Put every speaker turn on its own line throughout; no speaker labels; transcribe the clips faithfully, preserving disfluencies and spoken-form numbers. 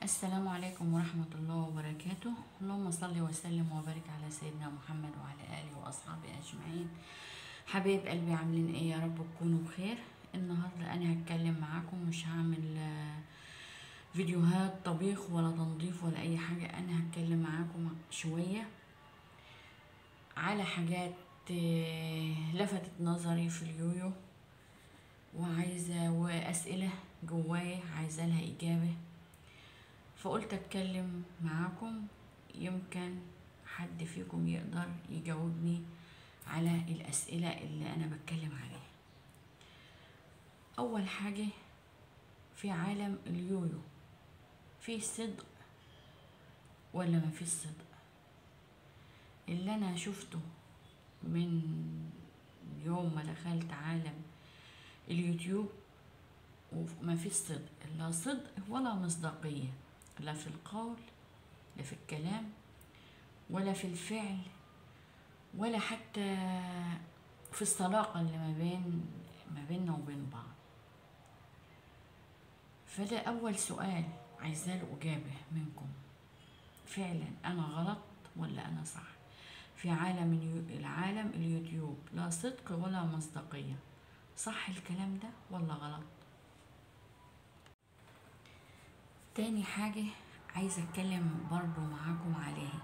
السلام عليكم ورحمة الله وبركاته. اللهم صل وسلم وبارك على سيدنا محمد وعلى آله وأصحابه أجمعين. حبايب قلبي، عاملين ايه؟ يا رب تكونوا بخير. النهاردة أنا هتكلم معاكم، مش هعمل آه، فيديوهات طبيخ ولا تنظيف ولا أي حاجة. أنا هتكلم معاكم شوية على حاجات آه، لفتت نظري في اليويو، وعايزة وأسئلة جوايا عايزة لها إجابة، فقلت اتكلم معاكم يمكن حد فيكم يقدر يجاوبني على الاسئله اللي انا بتكلم عليها. اول حاجه، في عالم اليويو في صدق ولا ما فيش صدق؟ اللي انا شفته من يوم ما دخلت عالم اليوتيوب وما فيش صدق، لا صدق ولا مصداقيه، لا في القول لا في الكلام ولا في الفعل ولا حتى في الصداقة اللي ما بين ما بيننا وبين بعض. فده أول سؤال عايزة له إجابة منكم. فعلا أنا غلط ولا أنا صح؟ في عالم اليو... العالم اليوتيوب لا صدق ولا مصداقية، صح الكلام ده ولا غلط؟ تاني حاجة عايزة أتكلم برضو معاكم عليها،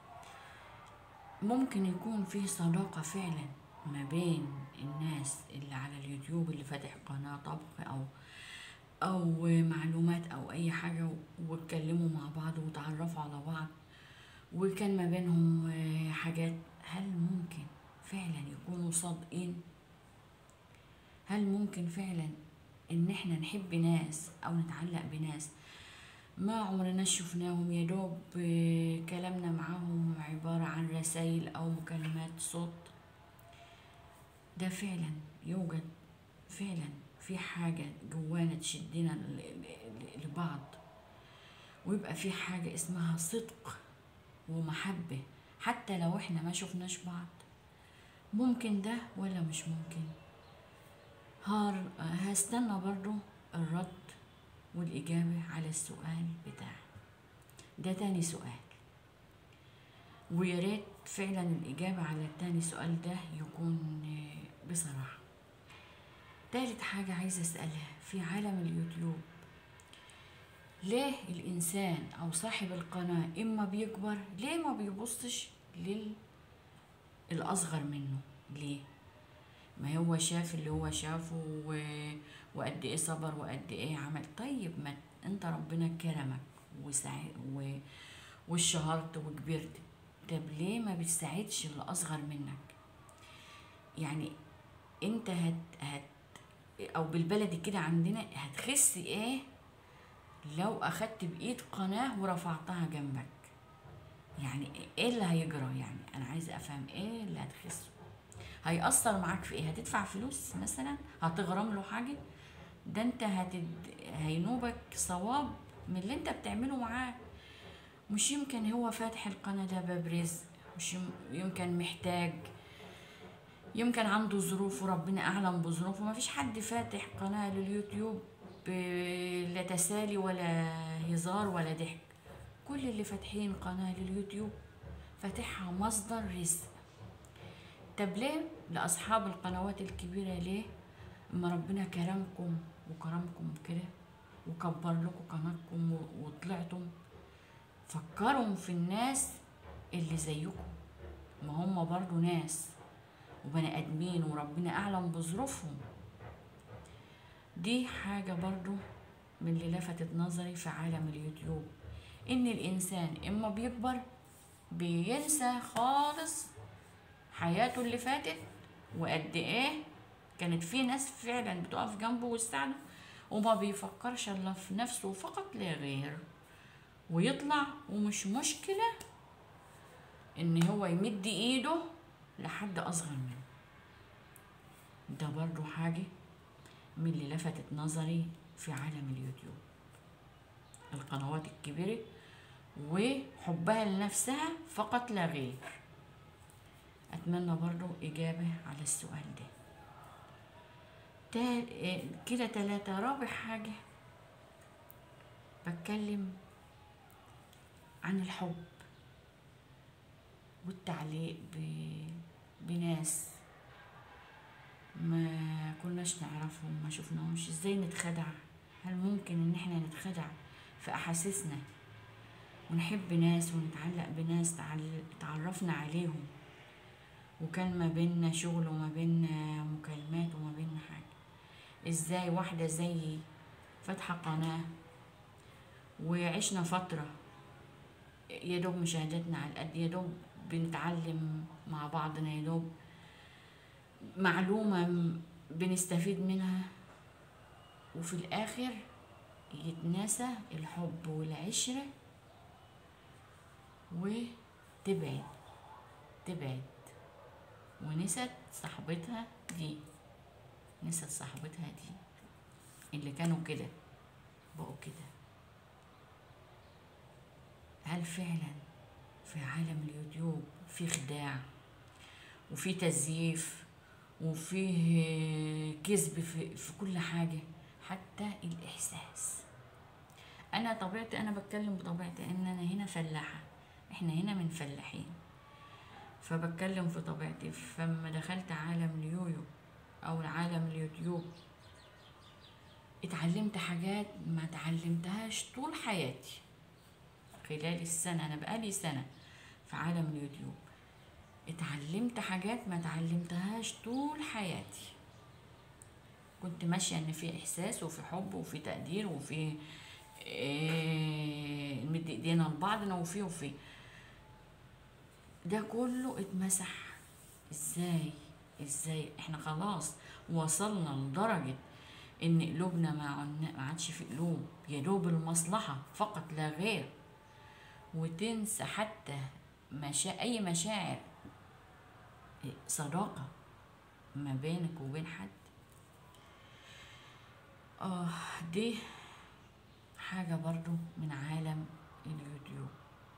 ممكن يكون في صداقة فعلا ما بين الناس اللي على اليوتيوب اللي فاتح قناة طبخ أو أو معلومات أو أي حاجة، واتكلموا مع بعض وتعرفوا على بعض وكان ما بينهم حاجات. هل ممكن فعلا يكونوا صادقين؟ هل ممكن فعلا إن احنا نحب ناس أو نتعلق بناس ما عمرنا شفناهم، يا دوب كلامنا معاهم عبارة عن رسائل أو مكالمات صوت؟ ده فعلا يوجد فعلا في حاجة جوانا تشدنا لبعض، ويبقى في حاجة اسمها صدق ومحبة حتى لو احنا ما شفناش بعض. ممكن ده ولا مش ممكن؟ هار هستنى برضو الرد والإجابة على السؤال بتاعي ده. تاني سؤال، ويا ريت فعلا الإجابة على التاني سؤال ده يكون بصراحة. تالت حاجة عايزة أسألها، في عالم اليوتيوب ليه الإنسان أو صاحب القناة إما بيكبر ليه ما بيبصش للأصغر منه؟ ليه؟ ما هو شاف اللي هو شافه و... وقد إيه صبر وقد إيه عمل. طيب ما أنت ربنا كرمك وسع... و... واشهرت وكبرت، طب ليه ما بتساعدش اللي أصغر منك؟ يعني أنت هت... هت او بالبلدي كده عندنا هتخسي ايه لو اخدت بايد قناة ورفعتها جنبك؟ يعني ايه اللي هيجرى؟ يعني انا عايزه افهم ايه اللي هتخسه. هيأثر معاك في ايه؟ هتدفع فلوس مثلا؟ هتغرم له حاجة؟ ده انت هتد... هينوبك صواب من اللي انت بتعمله معاه. مش يمكن هو فاتح القناة ده باب رزق؟ مش يمكن محتاج، يمكن عنده ظروف وربنا اعلم بظروفه. ما فيش حد فاتح قناة لليوتيوب لا تسالي ولا هزار ولا ضحك. كل اللي فاتحين قناة لليوتيوب فاتحها مصدر رزق. طب ليه لاصحاب القنوات الكبيرة ليه اما ربنا كرمكم وكرمكم كده وكبر لكم قناتكم وطلعتم، فكروا في الناس اللي زيكم؟ ما هم برضو ناس وبني ادمين وربنا اعلم بظروفهم. دي حاجة برضو من اللي لفتت نظري في عالم اليوتيوب، ان الانسان اما بيكبر بينسى خالص حياته اللي فاتت وقد ايه كانت في ناس فعلا بتقف جنبه وتساعده، وما بيفكرش الا في نفسه فقط لا غير، ويطلع ومش مشكلة ان هو يمد ايده لحد اصغر منه. ده برضو حاجة من اللي لفتت نظري في عالم اليوتيوب، القنوات الكبيرة وحبها لنفسها فقط لا غير. أتمنى برضو إجابة على السؤال ده. كده تلاتة. رابع حاجة بتكلم عن الحب والتعليق بناس ما كناش نعرفهم، ما شفناهمش. ازاي نتخدع؟ هل ممكن ان احنا نتخدع في احاسيسنا ونحب ناس ونتعلق بناس تعرفنا عليهم وكان ما بيننا شغل وما بيننا مكالمات وما بيننا حاجة؟ ازاي واحدة زيي فاتحة قناة وعشنا فترة يا دوب مشاهداتنا على القد، يا دوب بنتعلم مع بعضنا، يا دوب معلومة بنستفيد منها، وفي الآخر يتناسى الحب والعشرة وتبعد تبعد ونست صاحبتها دي، نست صاحبتها دي اللي كانوا كده بقوا كده. هل فعلا في عالم اليوتيوب في خداع وفي تزييف وفيه كذب في, في كل حاجة، حتى الإحساس؟ أنا طبيعتي، أنا بتكلم بطبيعتي إن أنا هنا فلاحة، إحنا هنا من فلاحين، فبتكلم في طبيعتي. فلما دخلت عالم اليويو أو عالم اليوتيوب اتعلمت حاجات ما اتعلمتهاش طول حياتي. خلال السنة، أنا بقالي سنة في عالم اليوتيوب، اتعلمت حاجات ما اتعلمتهاش طول حياتي. كنت ماشية ان في احساس وفي حب وفي تقدير وفي ايه نمد ايدينا لبعضنا وفي وفي ده كله اتمسح. ازاي ازاي احنا خلاص وصلنا لدرجة ان قلوبنا ما عادش في قلوب، يا دوب المصلحة فقط لا غير، وتنسى حتى مشا... اي مشاعر صداقة ما بينك وبين حد. اه دي حاجة برضو من عالم اليوتيوب.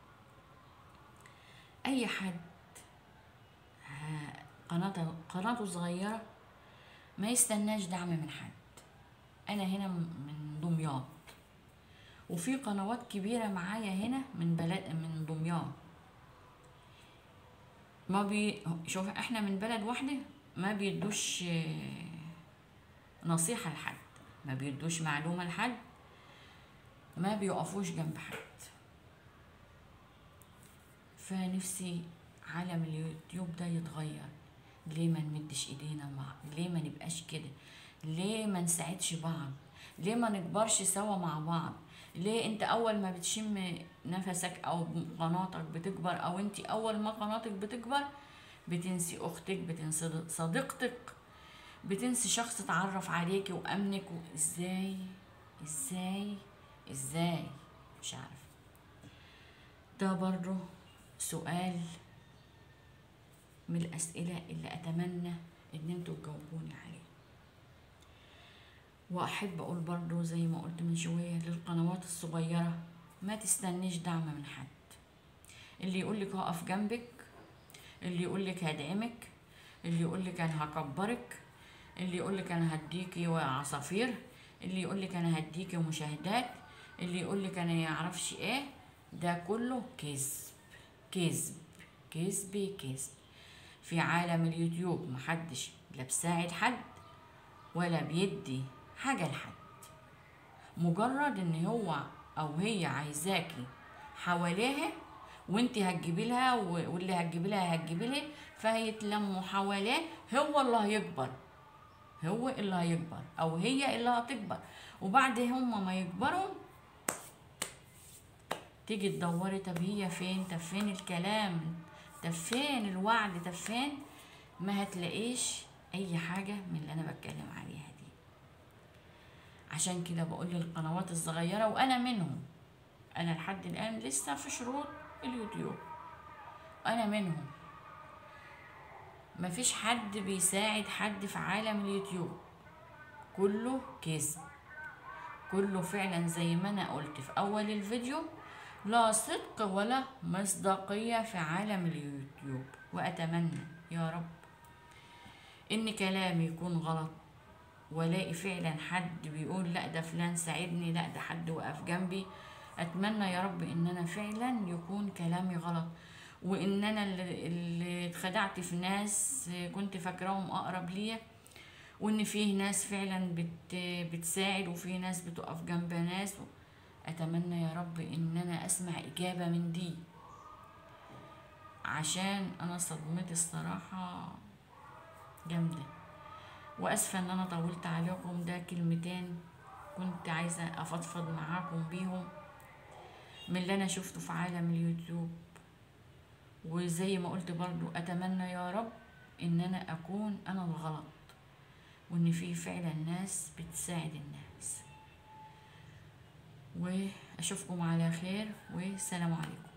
اي حد قناته قناته صغيرة ما يستناش دعم من حد. انا هنا من دمياط وفي قنوات كبيرة معايا هنا من بلد من دمياط، ما بي شوف احنا من بلد واحدة ما بيدوش نصيحة لحد، ما بيدوش معلومة لحد، ما بيقفوش جنب حد. فنفسي عالم اليوتيوب ده يتغير. ليه ما نمدش ايدينا مع؟ ليه ما نبقاش كده؟ ليه ما نساعدش بعض؟ ليه ما نكبرش سوا مع بعض؟ ليه انت اول ما بتشم نفسك او قناتك بتكبر، او انت اول ما قناتك بتكبر بتنسي اختك، بتنسي صديقتك، بتنسي شخص اتعرف عليكي وامنك؟ ازاي ازاي ازاي مش عارف. ده برضو سؤال من الاسئله اللي اتمنى ان انتوا تجاوبوني عليه. واحب اقول برضو زي ما قلت من شويه للقنوات الصغيره، ما تستنيش دعم من حد. اللي يقولك هقف جنبك، اللي يقولك هدعمك، اللي يقولك انا هكبرك، اللي يقولك انا هديكي عصافير، اللي يقولك انا هديكي مشاهدات، اللي يقولك انا يعرفش ايه، ده كله كذب كذب كذب كذب. في عالم اليوتيوب محدش لا بيساعد حد ولا بيدي حاجة لحد، مجرد ان هو او هي عايزاكي حواليها وانتي هتجيبي لها واللي هتجيبي لها هتجيبي له، فهيتلموا حواليه، هو اللي هيكبر، هو اللي هيكبر او هي اللي هتكبر. وبعد هما ما يكبروا تيجي تدوري طب هي فين، طب فين الكلام، طب فين الوعد، طب فين، ما هتلاقيش اي حاجة من اللي انا بتكلم عليها دي. عشان كده بقول للقنوات الصغيرة وانا منهم، انا لحد الان لسه في شروط اليوتيوب، انا منهم، مفيش حد بيساعد حد في عالم اليوتيوب، كله كذب، كله فعلا زي ما انا قلت في اول الفيديو، لا صدق ولا مصداقية في عالم اليوتيوب. واتمنى يا رب ان كلامي يكون غلط والاقي فعلا حد بيقول لا ده فلان ساعدني، لا ده حد وقف جنبي، اتمنى يا رب ان انا فعلا يكون كلامي غلط، وان انا اللي, اللي اتخدعت في ناس كنت فاكراهم اقرب ليا، وان فيه ناس فعلا بت بتساعد، وفي ناس بتقف جنب ناس. اتمنى يا رب ان انا اسمع اجابة من دي، عشان انا صدمتي الصراحة جامدة. واسفة ان انا طولت عليكم، ده كلمتين كنت عايزة افضفض معاكم بيهم من اللي انا شفته في عالم اليوتيوب. وزي ما قلت برضو اتمنى يا رب ان انا اكون انا الغلط، وان في فعلا ناس بتساعد الناس. واشوفكم على خير، والسلام عليكم.